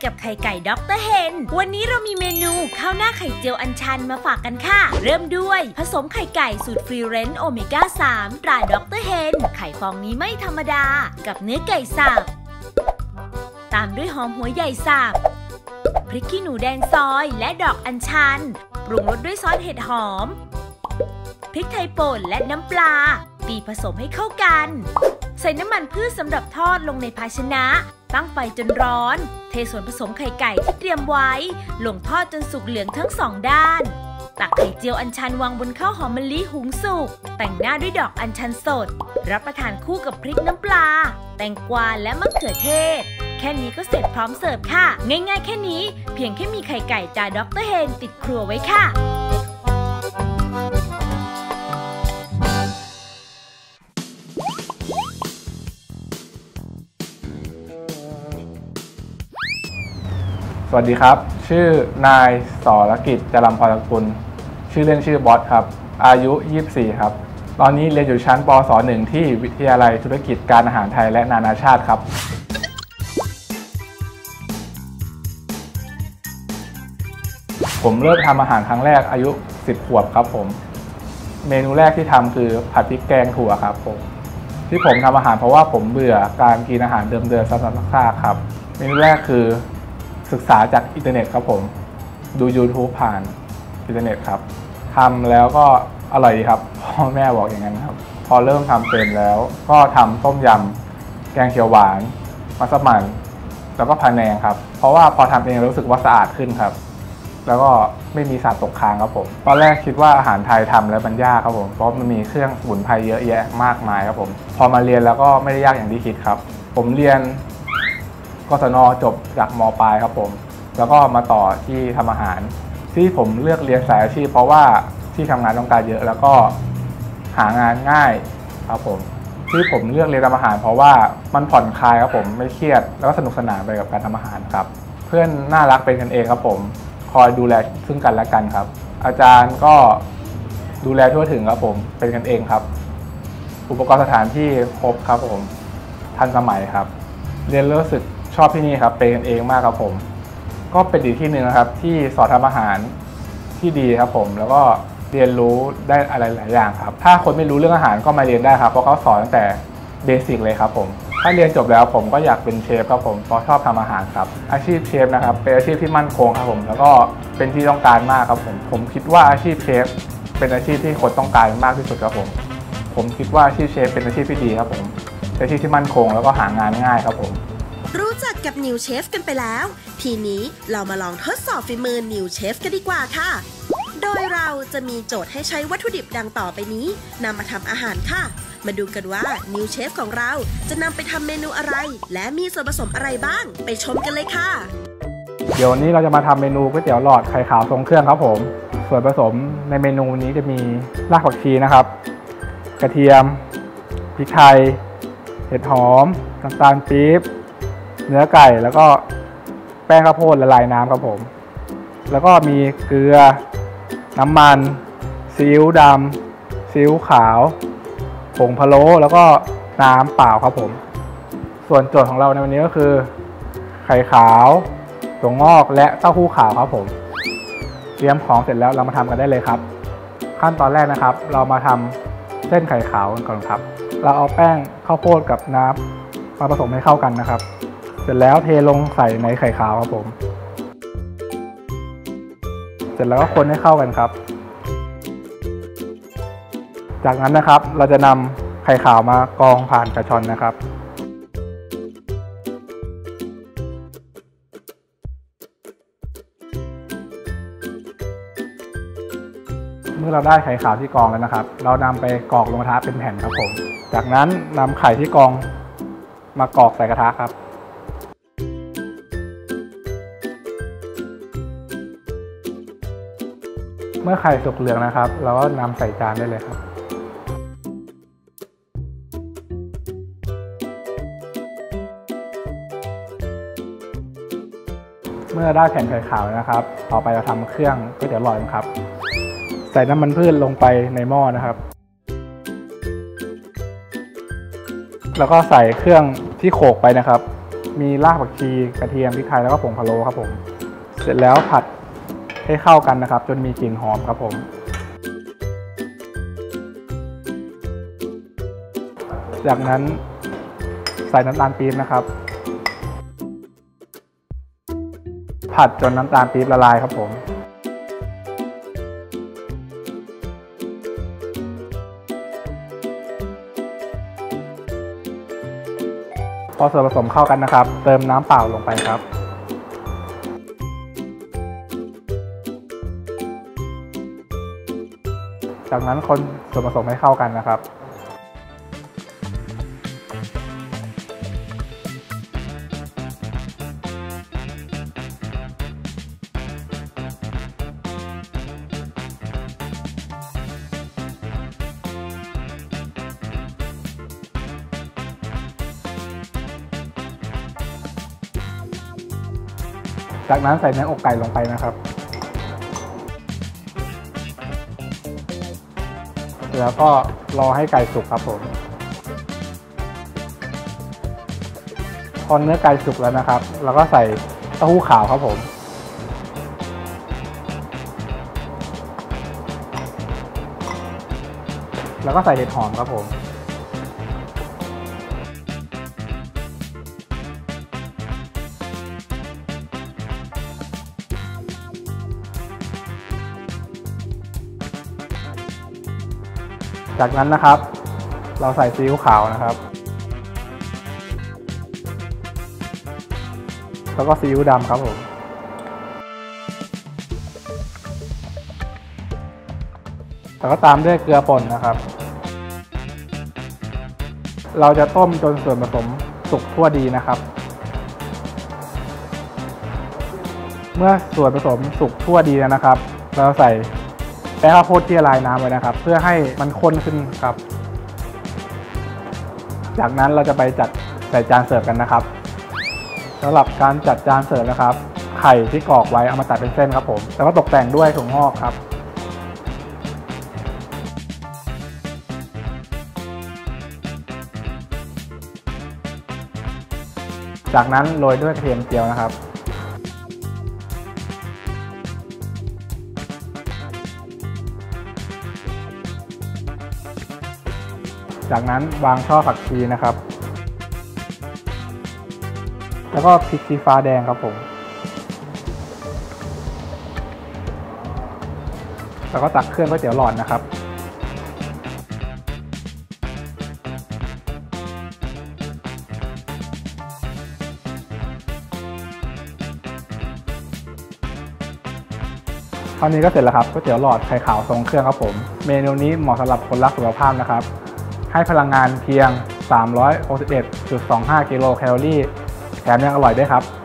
กับไข่ไก่ด็อกเตอร์เฮนวันนี้เรามีเมนูข้าวหน้าไข่เจียวอัญชันมาฝากกันค่ะเริ่มด้วยผสมไข่ไก่สูตรฟรีเรนจ์โอเมก้า 3 ตราด็อกเตอร์เฮนไข่ฟองนี้ไม่ธรรมดากับเนื้อไก่สับตามด้วยหอมหัวใหญ่สับพริกขี้หนูแดงซอยและดอกอัญชันปรุงรสด้วยซอสเห็ดหอมพริกไทยป่นและน้ำปลาตีผสมให้เข้ากันใส่น้ำมันพืชสำหรับทอดลงในภาชนะตั้งไฟจนร้อนเทส่วนผสมไข่ไก่ที่เตรียมไว้ลงทอดจนสุกเหลืองทั้งสองด้านตักไข่เจียวอัญชันวางบนข้าวหอมมะลิหุงสุกแต่งหน้าด้วยดอกอัญชันสดรับประทานคู่กับพริกน้ำปลาแตงกวาและมะเขือเทศแค่นี้ก็เสร็จพร้อมเสิร์ฟค่ะง่ายๆแค่นี้เพียงแค่มีไข่ไก่ตราด็อกเตอร์เฮนติดครัวไว้ค่ะสวัสดีครับชื่อนายสรกิจ จรัมพรกุลชื่อเล่นชื่อบอสครับอายุ24ครับตอนนี้เรียนอยู่ชั้นปศ.1 ที่วิทยาลัยธุรกิจการอาหารไทยและนานาชาติครับผมเริ่มทำอาหารครั้งแรกอายุ10 ขวบครับผมเมนูแรกที่ทำคือผัดพริกแกงถั่วครับผมที่ผมทำอาหารเพราะว่าผมเบื่อการกินอาหารเดิมๆซ้ำๆครับเมนูแรกคือศึกษาจากอินเทอร์เน็ตครับผมดู YouTube ผ่านอินเทอร์เน็ตครับทำแล้วก็อร่อยดีครับพ่อแม่บอกอย่างนั้นครับพอเริ่มทำเป็นแล้วก็ทำต้มยำแกงเขียวหวานมัสมั่นแล้วก็พะแนงครับเพราะว่าพอทำเองรู้สึกว่าสะอาดขึ้นครับแล้วก็ไม่มีสารตกค้างครับผมตอนแรกคิดว่าอาหารไทยทำแล้วมันยากครับผมเพราะมันมีเครื่องสมุนไพรเยอะแยะมากมายครับผมพอมาเรียนแล้วก็ไม่ได้ยากอย่างที่คิดครับผมเรียนกศน.จบจากม.ปลายครับผมแล้วก็มาต่อที่ทำอาหารที่ผมเลือกเรียนสายอาชีพเพราะว่าที่ทำงานต้องการเยอะแล้วก็หางานง่ายครับผมที่ผมเลือกเรียนทำอาหารเพราะว่ามันผ่อนคลายครับผมไม่เครียดแล้วก็สนุกสนานไปกับการทำอาหารครับเพื่อนน่ารักเป็นกันเองครับผมคอยดูแลซึ่งกันและกันครับอาจารย์ก็ดูแลทั่วถึงครับผมเป็นกันเองครับอุปกรณ์สถานที่ครบครับผมทันสมัยครับเรียนรู้สึกชอบที่นี่ครับเป็นกันเองมากครับผมก็เป็นอีกที่หนึ่งนะครับที่สอนทำอาหารที่ดีครับผมแล้วก็เรียนรู้ได้อะไรหลายอย่างครับถ้าคนไม่รู้เรื่องอาหารก็มาเรียนได้ครับเพราะเขาสอนตั้งแต่เบสิกเลยครับผมถ้าเรียนจบแล้วผมก็อยากเป็นเชฟครับผมเพราะชอบทำอาหารครับอาชีพเชฟนะครับเป็นอาชีพที่มั่นคงครับผมแล้วก็เป็นที่ต้องการมากครับผมคิดว่าอาชีพเชฟเป็นอาชีพที่คนต้องการมากที่สุดครับผมคิดว่าอาชีพเชฟเป็นอาชีพที่ดีครับผมเป็นอาชีพที่มั่นคงแล้วก็หางานง่ายครับผมรู้จักกับนิวเชฟกันไปแล้วทีนี้เรามาลองทดสอบฝีมือนิวเชฟกันดีกว่าค่ะโดยเราจะมีโจทย์ให้ใช้วัตถุดิบดังต่อไปนี้นำมาทำอาหารค่ะมาดูกันว่านิวเชฟของเราจะนำไปทำเมนูอะไรและมีส่วนผสมอะไรบ้างไปชมกันเลยค่ะเดี๋ยววันนี้เราจะมาทำเมนูก๋วยเตี๋ยวหลอดไข่ขาวทรงเครื่องครับผมส่วนผสมในเมนูนี้จะมีรากผักชีนะครับกระเทียมพริกไทยเห็ดหอมน้ำตาลปี๊บเนื้อไก่แล้วก็แป้งข้าวโพดละลายน้ำครับผมแล้วก็มีเกลือน้ำมันซีอิ๊วดำซีอิ๊วขาวผงพะโล้แล้วก็น้ำเปล่าครับผมส่วนโจทย์ของเราในวันนี้ก็คือไข่ขาวถั่วงอกและเต้าหู้ขาวครับผมเตรียมของเสร็จแล้วเรามาทำกันได้เลยครับขั้นตอนแรกนะครับเรามาทำเส้นไข่ขาวกันก่อนครับเราเอาแป้งข้าวโพดกับน้ำมาผสมให้เข้ากันนะครับเสร็จแล้วเทลงใส่ในไข่ขาวครับผมเสร็จแล้วก็คนให้เข้ากันครับจากนั้นนะครับเราจะนำไข่ขาวมากรองผ่านกระชอนนะครับเมื่อเราได้ไข่ขาวที่กรองแล้วนะครับเรานำไปกรอกลงกระทะเป็นแผ่นครับผมจากนั้นนำไข่ที่กรองมากรอกใส่กระทะครับเมื่อไข่สุกเหลืองนะครับเราก็นำใส่จานได้เลยครับเมื่อได้แผ่นไข่ขาวนะครับต่อไปเราทำเครื่องก๋วยเตี๋ยวหลอดครับใส่น้ำมันพืชลงไปในหม้อนะครับแล้วก็ใส่เครื่องที่โขลกไปนะครับมีรากผักชีกระเทียมพริกไทยแล้วก็ผงพะโล้ครับผมเสร็จแล้วผัดให้เข้ากันนะครับจนมีกลิ่นหอมครับผมจากนั้นใส่น้ำตาลปี๊บนะครับผัดจนน้ำตาลปี๊บละลายครับผมพอส่วนผสมเข้ากันนะครับเติมน้ำเปล่าลงไปครับจากนั้นคนส่วนผสมให้เข้ากันนะครับจากนั้นใส่เนื้ออกไก่ลงไปนะครับแล้วก็รอให้ไก่สุกครับผมพอเนื้อไก่สุกแล้วนะครับเราก็ใส่เต้าหู้ขาวครับผมแล้วก็ใส่เห็ดหอมครับผมจากนั้นนะครับเราใส่ซีอิ๊วขาวนะครับแล้วก็ซีอิ๊วดำครับผมแล้วก็ตามด้วยเกลือป่นนะครับเราจะต้มจนส่วนผสมสุกทั่วดีนะครับเมื่อส่วนผสมสุกทั่วดีแล้วนะครับเราใส่แป้งข้าวโพดที่ละลายน้ำไว้นะครับเพื่อให้มันข้นขึ้นครับจากนั้นเราจะไปจัดใส่จานเสิร์ฟกันนะครับสำหรับการจัดจานเสิร์ฟนะครับไข่ที่กรอกไว้เอามาตัดเป็นเส้นครับผมแล้วก็ตกแต่งด้วยถั่วงอกครับจากนั้นโรยด้วยกระเทียมเจียวนะครับจากนั้นวางช่อผักชีนะครับแล้วก็พริกชี้ฟ้าแดงครับผมแล้วก็ตักเครื่องก๋วยเตี๋ยวหลอดนะครับเท่านี้ก็เสร็จแล้วครับก๋วยเตี๋ยวหลอดไข่ขาวทรงเครื่องครับผมเมนูนี้เหมาะสำหรับคนรักสุขภาพนะครับให้พลังงานเพียง 361.25 กิโลแคลอรี่แถมยังอร่อยด้วยครับ